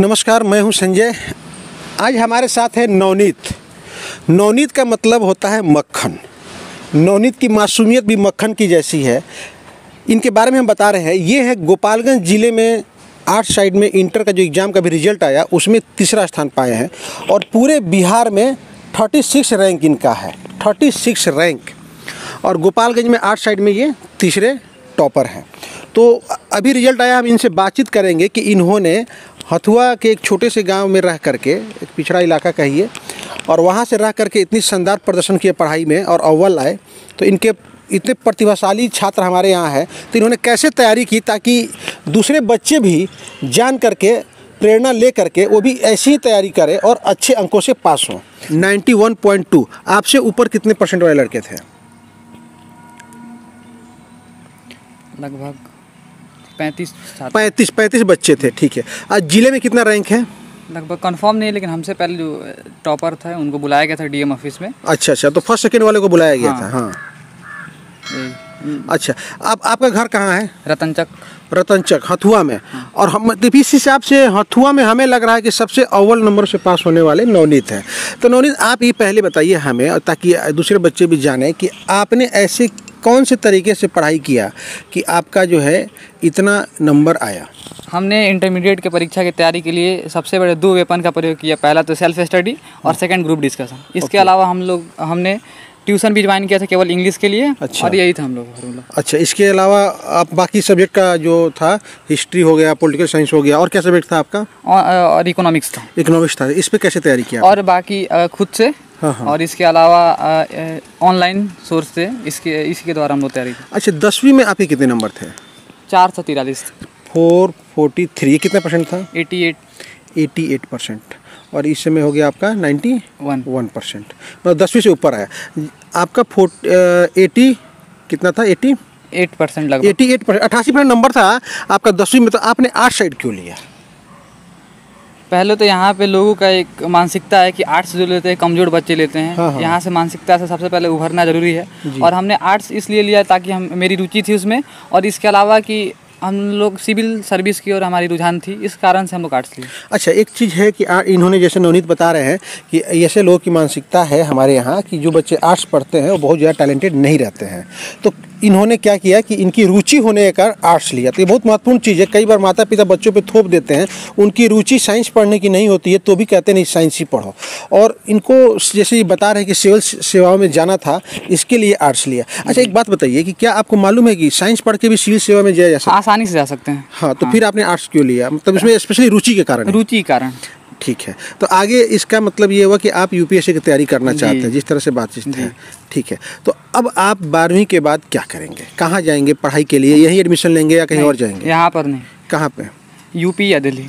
नमस्कार, मैं हूं संजय। आज हमारे साथ है नवनीत। नवनीत का मतलब होता है मक्खन। नवनीत की मासूमियत भी मक्खन की जैसी है। इनके बारे में हम बता रहे हैं। ये है गोपालगंज ज़िले में आर्ट साइड में इंटर का जो एग्ज़ाम का भी रिजल्ट आया उसमें तीसरा स्थान पाए हैं और पूरे बिहार में 36 रैंक इनका है, 36 रैंक। और गोपालगंज में आर्ट साइड में ये तीसरे टॉपर हैं। तो अभी रिजल्ट आया, हम इनसे बातचीत करेंगे कि इन्होंने हथुआ के एक छोटे से गांव में रह करके, एक पिछड़ा इलाका कहिए, और वहां से रह करके इतनी शानदार प्रदर्शन किया पढ़ाई में और अव्वल आए। तो इनके इतने प्रतिभाशाली छात्र हमारे यहाँ हैं, तो इन्होंने कैसे तैयारी की ताकि दूसरे बच्चे भी जान करके प्रेरणा ले करके वो भी ऐसी ही तैयारी करें और अच्छे अंकों से पास हों। 91.2। आपसे ऊपर कितने परसेंट वाले लड़के थे? लगभग 35 बच्चे थे। ठीक है। आज जिले में कितना रैंक है? लगभग कंफर्म नहीं है, लेकिन हमसे पहले जो टॉपर था उनको बुलाया गया था डीएम ऑफिस में। अच्छा, तो फर्स्ट सेकंड वाले को बुलाया गया था। हाँ। अच्छा, आपका घर कहाँ है? रतनचक हथुआ में। हाँ। और हम इस हिसाब से हथुआ में हमें लग रहा है कि सबसे अव्वल नंबर से पास होने वाले नवनीत हैं। तो नवनीत, आप ये पहले बताइए हमें, और ताकि दूसरे बच्चे भी जाने कि आपने ऐसे कौन से तरीके से पढ़ाई किया कि आपका जो है इतना नंबर आया? हमने इंटरमीडिएट के परीक्षा की तैयारी के लिए सबसे बड़े 2 वेपन का प्रयोग किया। पहला तो सेल्फ स्टडी और सेकंड ग्रुप डिस्कशन। इसके अलावा हमने ट्यूशन भी ज्वाइन किया था केवल इंग्लिश के लिए। अच्छा। और यही था हम लोग। अच्छा, इसके अलावा आप बाकी सब्जेक्ट का जो था, हिस्ट्री हो गया, पॉलिटिकल साइंस हो गया, और क्या सब्जेक्ट था आपका? और इकोनॉमिक्स था। इस पे कैसे तैयारी किया? और बाकी खुद से। हाँ। और इसके अलावा ऑनलाइन सोर्स से इसके द्वारा हम लोग तैयारी की। अच्छा, 10वीं में आपके कितने नंबर थे? 443। 443। कितना परसेंट था? 88%। और इस समय हो गया आपका 91%। मतलब 10वीं से ऊपर आया। आपका 80 कितना था? 88% लगभग। 88%, 88% नंबर था आपका 10वीं में। तो आपने आर्ट साइड क्यों लिया? पहले तो यहाँ पे लोगों का एक मानसिकता है कि आर्ट्स जो लेते हैं कमज़ोर बच्चे लेते हैं। हाँ। यहाँ से मानसिकता से सबसे पहले उभरना ज़रूरी है। और हमने आर्ट्स इसलिए लिया ताकि मेरी रुचि थी उसमें, और इसके अलावा कि हम लोग सिविल सर्विस की और हमारी रुझान थी, इस कारण से हम लोग आर्ट्स लिए। अच्छा, एक चीज़ है कि इन्होंने, जैसे नवनीत बता रहे हैं कि ऐसे लोगों की मानसिकता है हमारे यहाँ कि जो बच्चे आर्ट्स पढ़ते हैं वो बहुत ज़्यादा टैलेंटेड नहीं रहते हैं। तो इन्होंने क्या किया कि इनकी रुचि होने के कारण आर्ट्स लिया। तो ये बहुत महत्वपूर्ण चीज़ है। कई बार माता पिता बच्चों पे थोप देते हैं, उनकी रुचि साइंस पढ़ने की नहीं होती है तो भी कहते नहीं साइंस ही पढ़ो। और इनको जैसे ये बता रहे हैं कि सिविल सेवाओं में जाना था, इसके लिए आर्ट्स लिया। अच्छा, एक बात बताइए कि क्या आपको मालूम है कि साइंस पढ़ के भी सिविल सेवा में जाया जा सकता है? आसानी से जा सकते हैं। हाँ, तो फिर आपने आर्ट्स क्यों लिया? मतलब इसमें स्पेशली रुचि के कारण? ठीक है। तो आगे इसका मतलब ये हुआ कि आप यूपीएससी की तैयारी करना चाहते हैं, जिस तरह से बातचीत है। ठीक है। तो अब आप 12वीं के बाद क्या करेंगे? कहाँ जाएंगे पढ़ाई के लिए? यहीं एडमिशन लेंगे या कहीं और जाएंगे? यहाँ पर नहीं। कहाँ पे? यूपी या दिल्ली।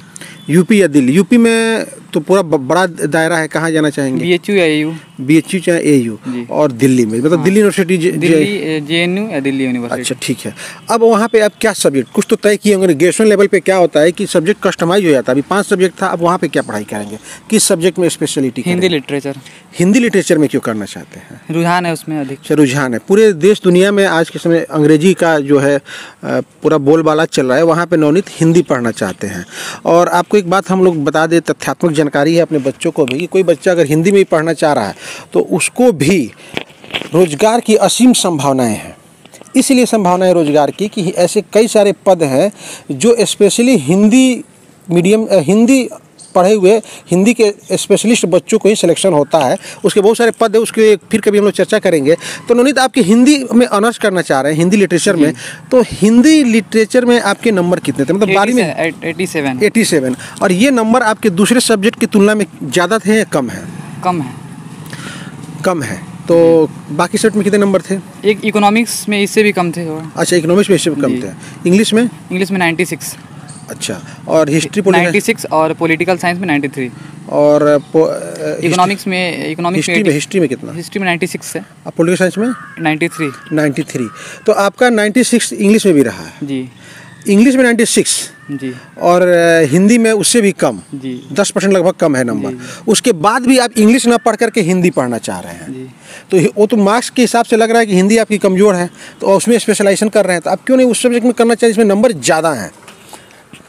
यूपी में तो पूरा बड़ा दायरा है। कहाँ जाना चाहेंगे? बीएचयू या एयू। बीएचयू चाहे एयू। और दिल्ली में, मतलब दिल्ली यूनिवर्सिटी, जेएनयू या दिल्ली यूनिवर्सिटी। अच्छा, ठीक है। अब वहाँ पे आप क्या सब्जेक्ट, कुछ तो तय किए होंगे। ग्रेजुएशन लेवल पे क्या होता है कि सब्जेक्ट कस्टमाइज हो जाता है। अभी 5 सब्जेक्ट था, अब वहाँ पे क्या पढ़ाई करेंगे? किस सब्जेक्ट में speciality? Hindi literature. Hindi literature में क्यों करना चाहते हैं? रुझान है उसमें अधिक। रुझान है। पूरे देश दुनिया में आज के समय अंग्रेजी का जो है पूरा बोलबाला चल रहा है, वहाँ पे नवनीत हिंदी पढ़ना चाहते हैं। और आपको एक बात हम लोग बता दें, तथ्यात्मक जानकारी है अपने बच्चों को भी, कि कोई बच्चा अगर हिंदी में ही पढ़ना चाह रहा है तो उसको भी रोजगार की असीम संभावनाएं हैं। इसलिए संभावनाएं रोजगार की कि ऐसे कई सारे पद हैं जो स्पेशली हिंदी मीडियम, हिंदी पढ़े हुए हिंदी के स्पेशलिस्ट बच्चों को ही सिलेक्शन होता है। उसके बहुत सारे पद है, उसके फिर कभी हम लोग चर्चा करेंगे। तो नवनीत, आपके हिंदी में ऑनर्स करना चाह रहे हैं, हिंदी लिटरेचर में। तो हिंदी लिटरेचर में आपके नंबर कितने थे? मतलब 12वीं में 87। और ये नंबर आपके दूसरे सब्जेक्ट की तुलना में ज़्यादा थे या कम है? कम है। तो बाकी सब्जेक्ट में कितने नंबर थे? एक इकोनॉमिक्स में इससे भी कम थे। अच्छा, इकोनॉमिक्स में इससे भी कम थे। इंग्लिश में 96। अच्छा, और हिस्ट्री 96 और पॉलिटिकल साइंस में 93। और इकोनॉमिक्स में हिस्ट्री में कितना? हिस्ट्री में 96 है। और पॉलिटिकल साइंस में 93। तो आपका 96 इंग्लिश में भी रहा है? जी। इंग्लिश में 96 जी। और हिंदी में उससे भी कम जी। 10% लगभग कम है नंबर। उसके बाद भी आप इंग्लिश ना पढ़ करके हिंदी पढ़ना चाह रहे हैं जी। तो वो तो मार्क्स के हिसाब से लग रहा है कि हिंदी आपकी कमज़ोर है, तो उसमें स्पेशलाइजेशन कर रहे हैं। तो आप क्यों नहीं उस सब्जेक्ट में करना चाहिए जिसमें नंबर ज़्यादा हैं?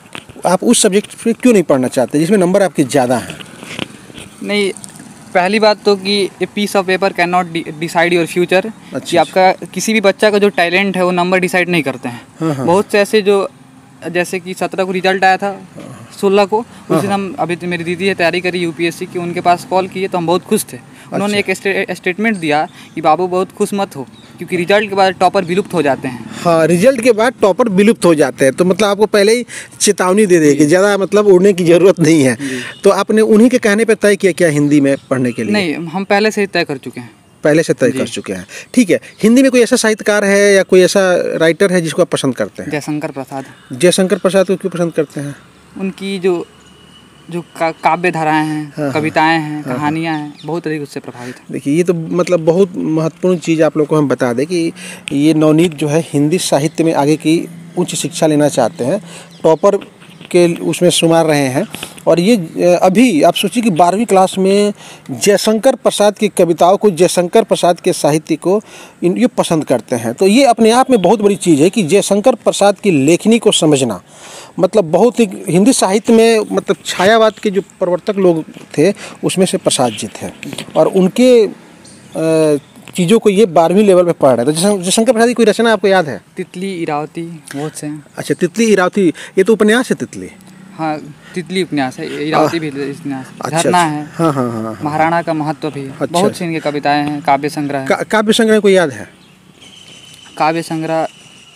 आप उस सब्जेक्ट पे क्यों नहीं पढ़ना चाहते जिसमें नंबर आपके ज़्यादा हैं? नहीं, पहली बात तो कि a piece of paper can not decide your future. कि आपका किसी भी बच्चा का जो टैलेंट है वो नंबर डिसाइड नहीं करते हैं। बहुत से ऐसे जो जैसे कि 17 को रिजल्ट आया था, 16 को, उस दिन हम अभी तो मेरी दीदी है तैयारी करी यूपीएससी की, उनके पास कॉल किए तो हम बहुत खुश थे। उन्होंने एक स्टेटमेंट दिया कि बाबू बहुत खुश मत हो, क्योंकि रिजल्ट के बाद टॉपर विलुप्त हो जाते हैं। हाँ, रिजल्ट के बाद टॉपर विलुप्त हो जाते हैं, तो मतलब आपको पहले ही चेतावनी दे दे कि ज़्यादा मतलब उड़ने की ज़रूरत नहीं है। तो आपने उन्हीं के कहने पे तय किया क्या हिंदी में पढ़ने के लिए? नहीं, हम पहले से ही तय कर चुके हैं। पहले से तय कर चुके हैं, ठीक है। हिंदी में कोई ऐसा साहित्यकार है या कोई ऐसा राइटर है जिसको आप पसंद करते हैं? जयशंकर प्रसाद। जयशंकर प्रसाद को क्यों पसंद करते हैं? उनकी जो काव्य धाराएं हैं, कविताएं हैं, कहानियां हैं, बहुत अधिक उससे प्रभावित है। देखिए, ये तो मतलब बहुत महत्वपूर्ण चीज़ आप लोग को हम बता दें कि ये नवनीत जो है हिंदी साहित्य में आगे की उच्च शिक्षा लेना चाहते हैं, टॉपर के उसमें शुमार रहे हैं। और ये अभी आप सोचिए कि 12वीं क्लास में जयशंकर प्रसाद की कविताओं को, जयशंकर प्रसाद के साहित्य को ये पसंद करते हैं। तो ये अपने आप में बहुत बड़ी चीज़ है कि जयशंकर प्रसाद की लेखनी को समझना, मतलब बहुत ही हिंदी साहित्य में मतलब छायावाद के जो प्रवर्तक लोग थे उसमें से प्रसाद जी थे, और उनके चीज़ों को ये 12वीं लेवल पे पढ़ रहे थे। जयशंकर प्रसाद की कोई रचना आपको याद है? तितली, इरावती, बहुत से। अच्छा, तितली इरावती, ये तो उपन्यास है तितली। हाँ, तितली उपन्यास है, इरावती भी उपन्यास, अच्छा, झरना है, हाँ हाँ हाँ, महाराणा का महत्व भी, बहुत सी इनकी कविताएं हैं। काव्य संग्रह, काव्य संग्रह को याद है? काव्य संग्रह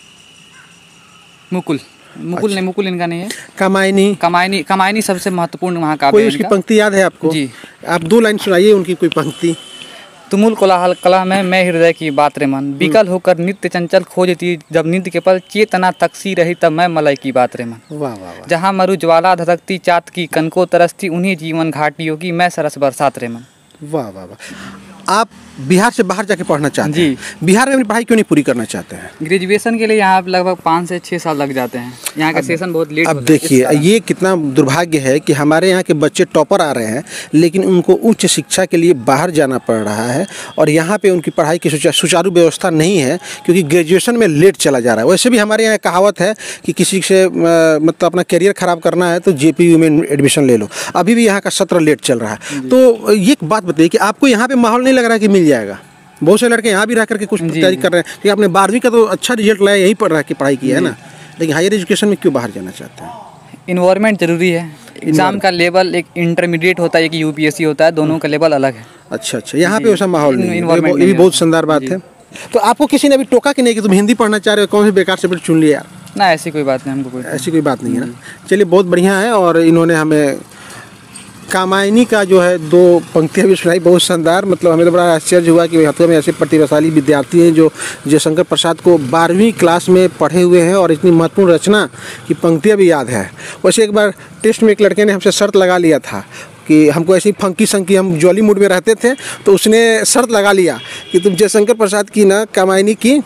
मुकुल नहीं, मुकुल इनका नहीं है। कमायनी सबसे महत्वपूर्ण महाकाव्य। कोई उसकी पंक्ति याद है आपको? जी, आप 2 लाइन सुनाइए उनकी कोई पंक्ति। तुमुल कोलाहल कला में मैं हृदय की बात रे मन, विकल होकर नित्य चंचल खोजती जब नींद के पल, चेतना तकसी रही तब मैं मलय की बात रे मन। वाह वाह वाह। जहाँ मरु ज्वाला धधकती चात की कनको तरसती, उन्हीं जीवन घाटियों की मैं सरस बरसात रे मन। वाह वाह वाह। आप बिहार से बाहर जाके पढ़ना चाहते हैं? जी। बिहार में अपनी पढ़ाई क्यों नहीं पूरी करना चाहते हैं? ग्रेजुएशन के लिए यहाँ लगभग 5 से 6 साल लग जाते हैं। यहाँ का सेशन बहुत लेट अब देखिए, ये कितना दुर्भाग्य है कि हमारे यहाँ के बच्चे टॉपर आ रहे हैं, लेकिन उनको उच्च शिक्षा के लिए बाहर जाना पड़ रहा है, और यहाँ पे उनकी पढ़ाई की सुचारू व्यवस्था नहीं है, क्योंकि ग्रेजुएशन में लेट चला जा रहा है। वैसे भी हमारे यहाँ कहावत है कि किसी से मतलब अपना करियर ख़राब करना है तो JPU में एडमिशन ले लो। अभी भी यहाँ का सत्र लेट चल रहा है। तो ये एक बात बताइए कि आपको यहाँ पे माहौल नहीं लग रहा है कि मिल जाएगा? बहुत से लड़के यहाँ भी रह करके कुछ तैयारी कर रहे हैं कि आपने 12वीं का तो अच्छा रिजल्ट लाया, यहीं पर रह के पढ़ाई की है ना, लेकिन हायर एजुकेशन में क्यों बाहर जाना चाहते हैं? इन्वायरमेंट जरूरी है। एग्जाम का लेवल एक इंटरमीडिएट होता है, एक UPSC होता है, दोनों का लेवल अलग है। अच्छा, यहाँ पे वैसा माहौल नहीं है, ये भी बहुत शानदार बात है। तो आपको किसी ने अभी टोका कि नहीं कि तुम हिंदी पढ़ना चाह रहे हो, कौन सी बेकार सब्जेक्ट चुन लिया? ना, ऐसी कोई बात नहीं, हमको कोई ऐसी कोई बात नहीं है ना। चलिए, बहुत बढ़िया है। और इन्होंने हमें कामायनी का जो है 2 पंक्तियाँ भी सुनाई, बहुत शानदार। मतलब हमें तो बड़ा आश्चर्य हुआ कि हथुआ में ऐसे प्रतिभाशाली विद्यार्थी हैं जो जयशंकर प्रसाद को 12वीं क्लास में पढ़े हुए हैं और इतनी महत्वपूर्ण रचना की पंक्तियाँ भी याद है। वैसे एक बार टेस्ट में एक लड़के ने हमसे शर्त लगा लिया था कि हमको ऐसी फंकी संकी, हम जॉली मूड में रहते थे, तो उसने शर्त लगा लिया कि तुम जयशंकर प्रसाद की ना कामायनी की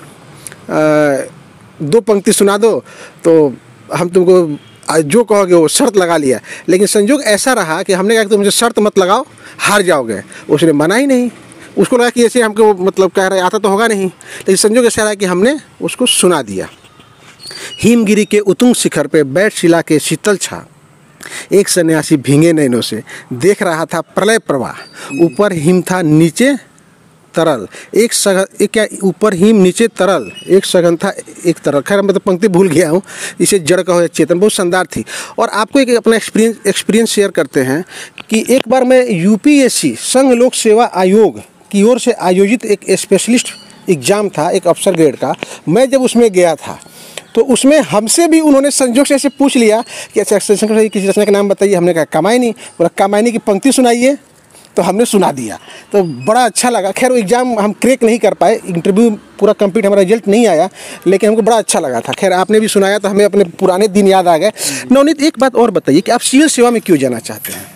2 पंक्ति सुना दो तो हम तुमको जो कहोगे वो शर्त लगा लिया। लेकिन संजोग ऐसा रहा कि हमने कहा कि तुम मुझे शर्त मत लगाओ, हार जाओगे। उसने माना ही नहीं, उसको लगा कि ऐसे हमको मतलब कह रहे आता तो होगा नहीं, लेकिन संजोग ऐसा रहा कि हमने उसको सुना दिया। हिमगिरी के उतुंग शिखर पे बैठ शिला के शीतल छा, एक सन्यासी भींगे नैनों से देख रहा था प्रलय प्रवाह, ऊपर हिम था नीचे तरल, एक क्या ऊपर हिम नीचे तरल, एक सघन था एक तरल। खैर मैं तो पंक्ति भूल गया हूँ, इसे जड़ कहो या चेतन, बहुत शानदार थी। और आपको एक अपना एक्सपीरियंस शेयर करते हैं कि एक बार मैं UPSC संघ लोक सेवा आयोग की ओर से आयोजित एक स्पेशलिस्ट एग्ज़ाम था, एक अफसर ग्रेड का। मैं जब उसमें गया था तो उसमें हमसे भी उन्होंने संजोग से ऐसे पूछ लिया कि अच्छा जयशंकर किसी रचना का नाम बताइए। हमने कहा कामायनी। बोला कामायनी की पंक्ति सुनाइए, तो हमने सुना दिया, तो बड़ा अच्छा लगा। खैर वो एग्ज़ाम हम क्रैक नहीं कर पाए, इंटरव्यू पूरा कंप्लीट, हमारा रिजल्ट नहीं आया, लेकिन हमको बड़ा अच्छा लगा था। खैर आपने भी सुनाया तो हमें अपने पुराने दिन याद आ गए। नवनीत, एक बात और बताइए कि आप सिविल सेवा में क्यों जाना चाहते हैं?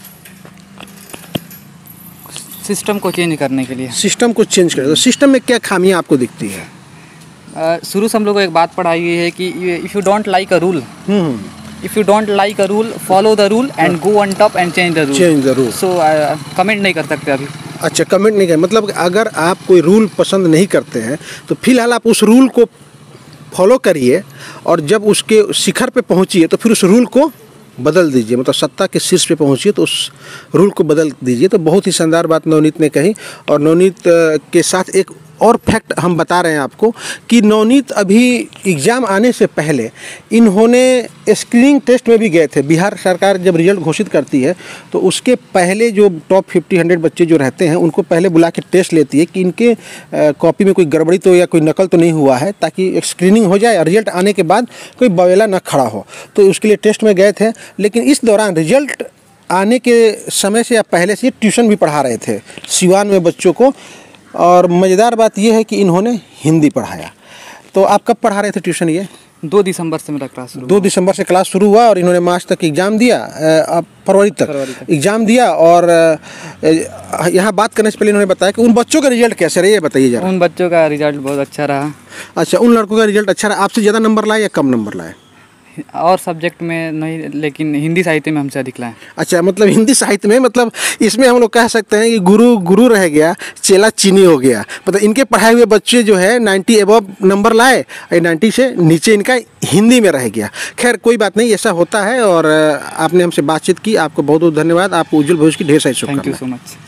सिस्टम को चेंज करने के लिए। सिस्टम को चेंज करें तो सिस्टम में क्या खामियां आपको दिखती है? शुरू से हम लोग को एक बात पढ़ाई गई है कि if you don't like a rule, if you don't like a rule, follow the rule and go on top and change the rule. So comment नहीं कर सकते अभी। अच्छा, कमेंट नहीं करें, मतलब अगर आप कोई रूल पसंद नहीं करते हैं तो फिलहाल आप उस रूल को फॉलो करिए, और जब उसके शिखर पे पहुंचिए तो फिर उस रूल को बदल दीजिए, मतलब सत्ता के शीर्ष पे पहुंचिए तो उस रूल को बदल दीजिए। तो बहुत ही शानदार बात नवनीत ने कही। और नवनीत के साथ एक और फैक्ट हम बता रहे हैं आपको कि नवनीत अभी एग्ज़ाम आने से पहले इन्होंने स्क्रीनिंग टेस्ट में भी गए थे। बिहार सरकार जब रिजल्ट घोषित करती है तो उसके पहले जो टॉप 50-100 बच्चे जो रहते हैं उनको पहले बुला के टेस्ट लेती है कि इनके कॉपी में कोई गड़बड़ी तो या कोई नकल तो नहीं हुआ है, ताकि एक स्क्रीनिंग हो जाए और रिजल्ट आने के बाद कोई बवेला न खड़ा हो। तो उसके लिए टेस्ट में गए थे। लेकिन इस दौरान रिजल्ट आने के समय से या पहले से ट्यूशन भी पढ़ा रहे थे सिवान में बच्चों को। और मज़ेदार बात यह है कि इन्होंने हिंदी पढ़ाया। तो आप कब पढ़ा रहे थे ट्यूशन? ये 2 दिसंबर से मेरा क्लास शुरू 2 दिसंबर से क्लास शुरू हुआ और इन्होंने मार्च तक एग्ज़ाम दिया, फरवरी तक एग्ज़ाम दिया। और यहाँ बात करने से पहले इन्होंने बताया कि उन बच्चों का रिजल्ट कैसे रहा, ये बताइए जरा। उन बच्चों का रिजल्ट बहुत अच्छा रहा। अच्छा, उन लड़कों का रिजल्ट अच्छा रहा। आपसे ज़्यादा नंबर लाए या कम नंबर लाए? और सब्जेक्ट में नहीं, लेकिन हिंदी साहित्य में हमसे अधिक लाए। अच्छा, मतलब हिंदी साहित्य में, मतलब इसमें हम लोग कह सकते हैं कि गुरु गुरु रह गया, चेला चीनी हो गया। मतलब इनके पढ़ाए हुए बच्चे जो है 90 एबव नंबर लाए और 90 से नीचे इनका हिंदी में रह गया। खैर कोई बात नहीं, ऐसा होता है। और आपने हमसे बातचीत की, आपको बहुत बहुत धन्यवाद। आपको उज्जवल भविष्य की ढेर सारी शुभकामनाएं। Thank you so much.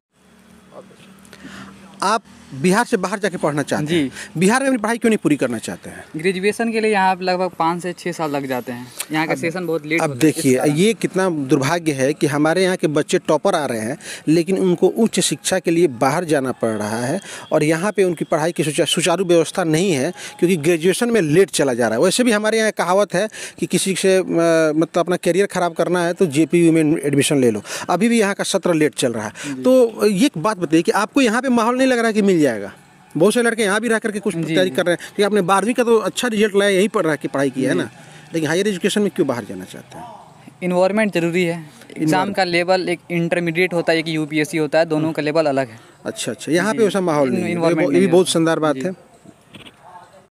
आप बिहार से बाहर जाके पढ़ना चाहते हैं, बिहार में अपनी पढ़ाई क्यों नहीं पूरी करना चाहते हैं? ग्रेजुएशन के लिए यहाँ पे लगभग 5 से 6 साल लग जाते हैं। यहाँ का सेशन बहुत लेट अब देखिए, ये कितना दुर्भाग्य है कि हमारे यहाँ के बच्चे टॉपर आ रहे हैं लेकिन उनको उच्च शिक्षा के लिए बाहर जाना पड़ रहा है और यहाँ पे उनकी पढ़ाई की सुचारू व्यवस्था नहीं है क्योंकि ग्रेजुएशन में लेट चला जा रहा है। वैसे भी हमारे यहाँ कहावत है कि किसी से मतलब अपना करियर ख़राब करना है तो JPU में एडमिशन ले लो। अभी भी यहाँ का सत्र लेट चल रहा है। तो ये एक बात बताइए कि आपको यहाँ पे माहौल नहीं लग रहा है कि मिल जाएगा? बहुत से लड़के यहाँ भी रह करके कुछ तैयारी कर रहे हैं कि आपने 12वीं का तो अच्छा रिजल्ट लाया, यहीं पर रह के पढ़ाई की है ना, लेकिन हायर एजुकेशन में क्यों बाहर जाना चाहते हैं? इन्वायरमेंट जरूरी है। एग्जाम का लेवल एक इंटरमीडिएट होता है, एक UPSC होता है, दोनों का लेवल अलग है। अच्छा, यहाँ पे वैसा माहौल नहीं है। ये भी बहुत शानदार बात है।